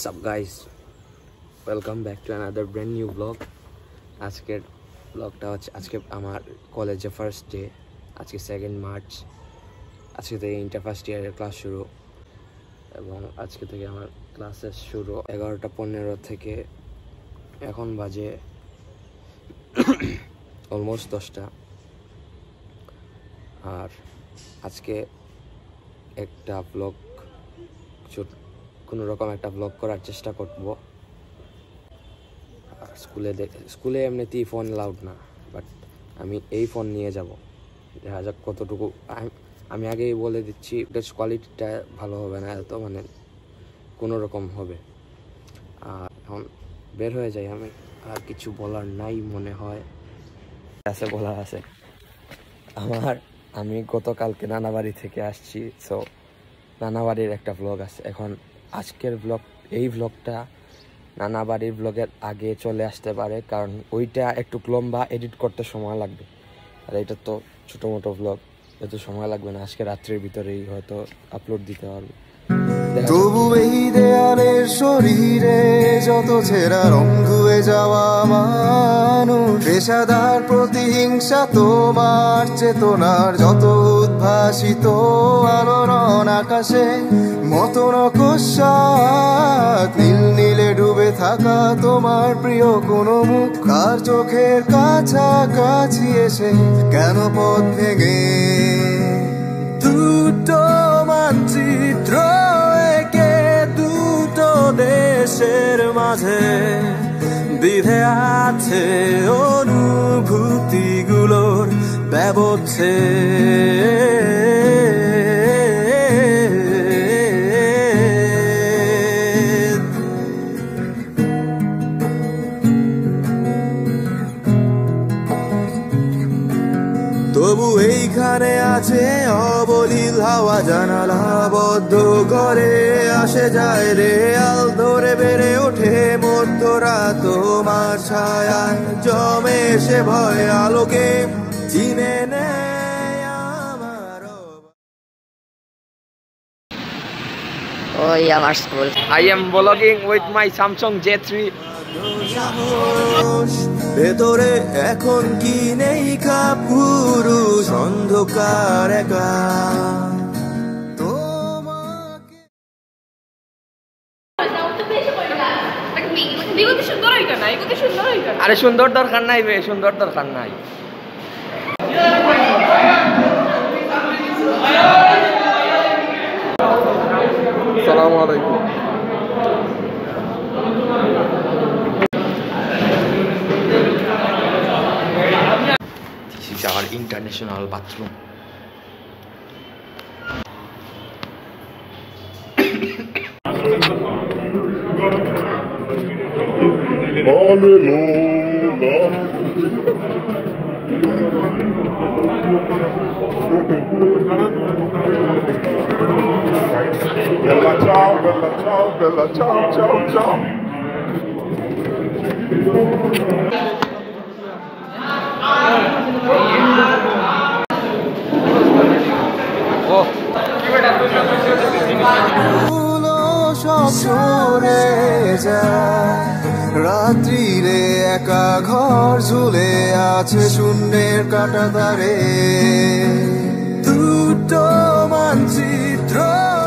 What's up guys, welcome back to another brand new vlog. আজকের ব্লগটা হচ্ছে আজকে আমার কলেজে ফার্স্ট ডে। আজকে 2nd মার্চ। আজকে থেকে ইন্টার ফার্স্ট ইয়ারের ক্লাস শুরু এবং আজকে থেকে আমার ক্লাসেস শুরু 11:15 থেকে এখন বাজে অলমোস্ট 10টা। আর আজকে একটা ব্লগ কোনো রকম একটা ব্লগ করার চেষ্টা করব। স্কুলে এমনিতেই ফোন অ্যালাউড না, বাট আমি এই ফোন নিয়ে যাব, দেখা যাক কতটুকু। আমি আগেই বলে দিচ্ছি কোয়ালিটিটা ভালো হবে না, এত মানে কোনো রকম হবে। আর এখন বের হয়ে যাই আমি, আর কিছু বলার নাই মনে হয়। আছে বলার আছে আমি গতকালকে নানাবাড়ি থেকে আসছি, সো নানাবাড়ির একটা ব্লগ আছে। এখন আজকের ব্লগ, এই ব্লগটা নানাবাড়ির ব্লগের আগে চলে আসতে পারে, কারণ ওইটা একটু লম্বা, এডিট করতে সময় লাগবে। আর এটা তো ছোটো মোটো ব্লগ, এত সময় লাগবে না। আজকে রাত্রের ভিতরেই হয়তো আপলোড দিতে পারবো। তবু এই দেয়ালের শরীরে যত ছেঁড়া রং ধুয়ে যাওয়া মানুষ, পেশাদার প্রতিহিংসা তোমার চেতনার যত উদ্ভাসিত আলোড়ন আকাশে মতন কষাত নীল নীলে ডুবে থাকা তোমার প্রিয় কোনো মুখ, কার চোখের কাছাকাছি এসে কেন পথ ভেঙে দুটো মানচিত্র একে দুটো দেশের মাঝে বিধে আছে অনুভূতিগুলোর ব্যবচ্ছে। তবু এইখানে আছে অবলীল হাওয়া, জানালা বদ্ধ করে আসে যায় রেয়াল ধরে বেড়ে ওঠে মধ্যরাত তোমার ছায়ায় জমে সে ভয় আলোকে চিনে নেয় আমার। ওই আমার school. I am vlogging with my Samsung J3. ভেতরে এখন কি নেই পুরুষ অন্ধকার একা তোমাকে। আরে সুন্দর দরকার নাই বে, সুন্দর দরকার নাই। আসসালামু আলাইকুম। This is our international bathroom. Bella ciao, bella ciao, bella ciao, ciao, ciao. সব সরে যায় রাত্রিরে, একা ঘর ঝুলে আছে শূন্যের কাঁটাতারে, দুটো মানচিত্র